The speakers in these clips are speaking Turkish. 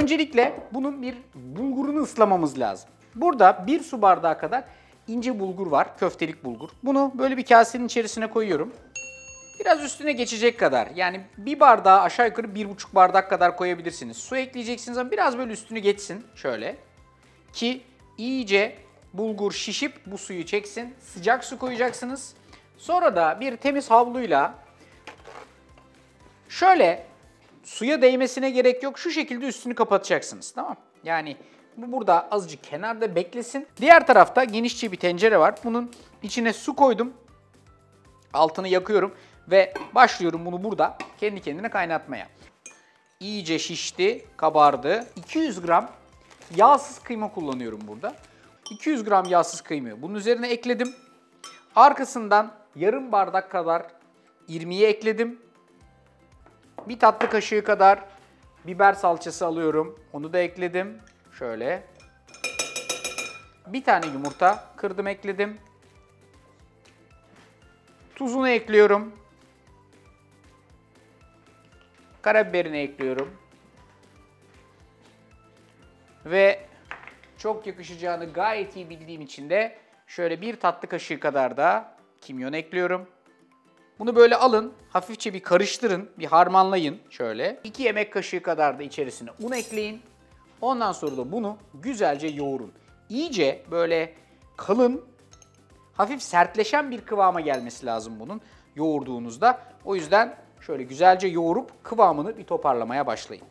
Öncelikle bunun bir bulgurunu ıslamamız lazım. Burada 1 su bardağı kadar ince bulgur var, köftelik bulgur. Bunu böyle bir kasenin içerisine koyuyorum. Biraz üstüne geçecek kadar, yani bir bardağı aşağı yukarı 1,5 bardak kadar koyabilirsiniz. Su ekleyeceksiniz ama biraz böyle üstünü geçsin şöyle. Ki iyice bulgur şişip bu suyu çeksin. Sıcak su koyacaksınız. Sonra da bir temiz havluyla şöyle suya değmesine gerek yok. Şu şekilde üstünü kapatacaksınız, tamam? Yani bu burada azıcık kenarda beklesin. Diğer tarafta genişçe bir tencere var. Bunun içine su koydum. Altını yakıyorum ve başlıyorum bunu burada kendi kendine kaynatmaya. İyice şişti, kabardı. 200 gram yağsız kıyma kullanıyorum burada. 200 gram yağsız kıymayı bunun üzerine ekledim. Arkasından yarım bardak kadar irmiği ekledim. Bir tatlı kaşığı kadar biber salçası alıyorum. Onu da ekledim. Şöyle. Bir tane yumurta kırdım, ekledim. Tuzunu ekliyorum. Karabiberini ekliyorum. Ve çok yakışacağını gayet iyi bildiğim için de şöyle bir tatlı kaşığı kadar da kimyon ekliyorum. Bunu böyle alın, hafifçe bir karıştırın, bir harmanlayın şöyle. 2 yemek kaşığı kadar da içerisine un ekleyin. Ondan sonra da bunu güzelce yoğurun. İyice böyle kalın, hafif sertleşen bir kıvama gelmesi lazım bunun yoğurduğunuzda. O yüzden şöyle güzelce yoğurup kıvamını bir toparlamaya başlayın.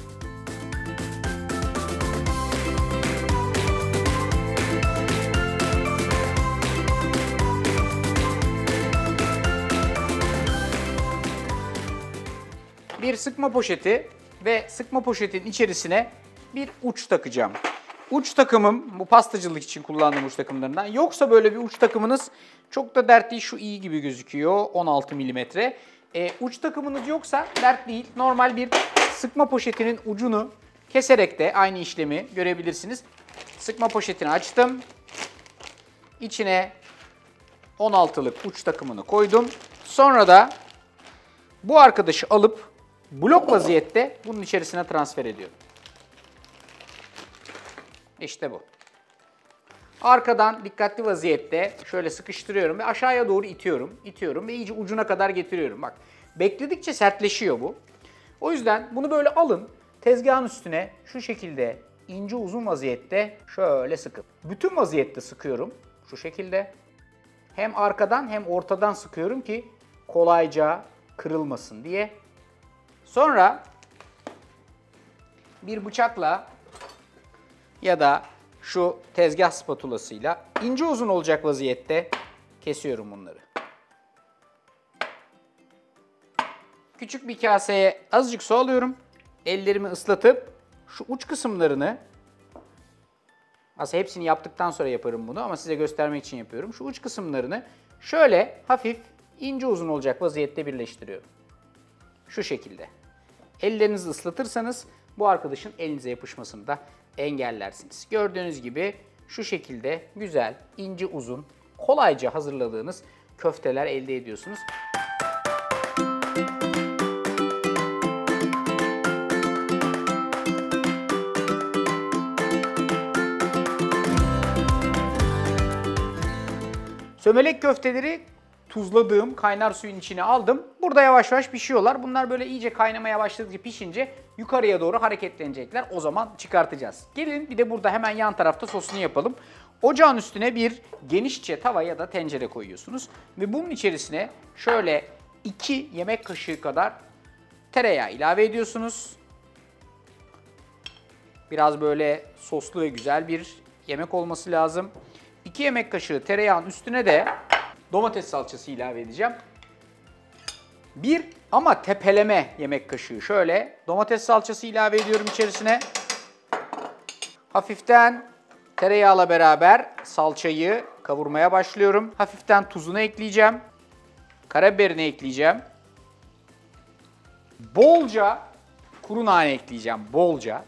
Bir sıkma poşeti ve sıkma poşetin içerisine bir uç takacağım. Uç takımım bu pastacılık için kullandığım uç takımlarından. Yoksa böyle bir uç takımınız çok da dert değil. Şu iyi gibi gözüküyor, 16 milimetre. Uç takımınız yoksa dert değil. Normal bir sıkma poşetinin ucunu keserek de aynı işlemi görebilirsiniz. Sıkma poşetini açtım. İçine 16'lık uç takımını koydum. Sonra da bu arkadaşı alıp blok vaziyette bunun içerisine transfer ediyorum. İşte bu. Arkadan dikkatli vaziyette şöyle sıkıştırıyorum ve aşağıya doğru itiyorum. İtiyorum ve iyice ucuna kadar getiriyorum. Bak, bekledikçe sertleşiyor bu. O yüzden bunu böyle alın, tezgahın üstüne şu şekilde ince uzun vaziyette şöyle sıkın. Bütün vaziyette sıkıyorum şu şekilde. Hem arkadan hem ortadan sıkıyorum ki kolayca kırılmasın diye. Sonra bir bıçakla ya da şu tezgah spatulasıyla ince uzun olacak vaziyette kesiyorum bunları. Küçük bir kaseye azıcık su alıyorum. Ellerimi ıslatıp şu uç kısımlarını, aslında hepsini yaptıktan sonra yaparım bunu ama size göstermek için yapıyorum. Şu uç kısımlarını şöyle hafif ince uzun olacak vaziyette birleştiriyorum. Şu şekilde. Ellerinizi ıslatırsanız bu arkadaşın elinize yapışmasını da engellersiniz. Gördüğünüz gibi şu şekilde güzel, ince uzun, kolayca hazırladığınız köfteler elde ediyorsunuz. Sömelek köfteleri tuzladığım kaynar suyun içine aldım. Burada yavaş yavaş pişiyorlar. Bunlar böyle iyice kaynamaya başladıkça pişince yukarıya doğru hareketlenecekler. O zaman çıkartacağız. Gelin bir de burada hemen yan tarafta sosunu yapalım. Ocağın üstüne bir genişçe tava ya da tencere koyuyorsunuz. Ve bunun içerisine şöyle 2 yemek kaşığı kadar tereyağı ilave ediyorsunuz. Biraz böyle soslu ve güzel bir yemek olması lazım. 2 yemek kaşığı tereyağın üstüne de domates salçası ilave edeceğim. Bir ama tepeleme yemek kaşığı şöyle domates salçası ilave ediyorum içerisine. Hafiften tereyağla beraber salçayı kavurmaya başlıyorum. Hafiften tuzunu ekleyeceğim. Karabiberini ekleyeceğim. Bolca kuru nane ekleyeceğim, bolca.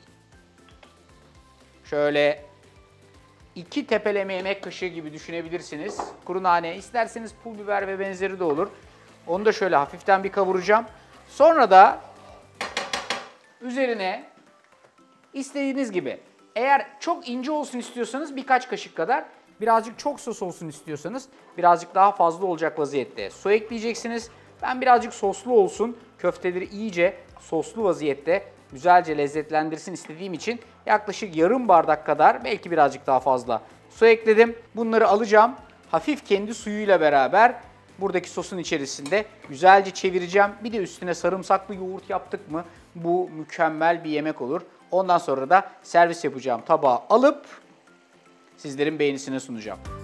Şöyle 2 tepeleme yemek kaşığı gibi düşünebilirsiniz. Kuru nane, isterseniz pul biber ve benzeri de olur. Onu da şöyle hafiften bir kavuracağım. Sonra da üzerine İstediğiniz gibi. Eğer çok ince olsun istiyorsanız birkaç kaşık kadar, birazcık çok sos olsun istiyorsanız birazcık daha fazla olacak vaziyette su ekleyeceksiniz. Ben birazcık soslu olsun, köfteleri iyice soslu vaziyette güzelce lezzetlendirsin istediğim için yaklaşık yarım bardak kadar, belki birazcık daha fazla su ekledim. Bunları alacağım. Hafif kendi suyuyla beraber buradaki sosun içerisinde güzelce çevireceğim. Bir de üstüne sarımsaklı yoğurt yaptık mı bu mükemmel bir yemek olur. Ondan sonra da servis yapacağım tabağa alıp sizlerin beğenisine sunacağım.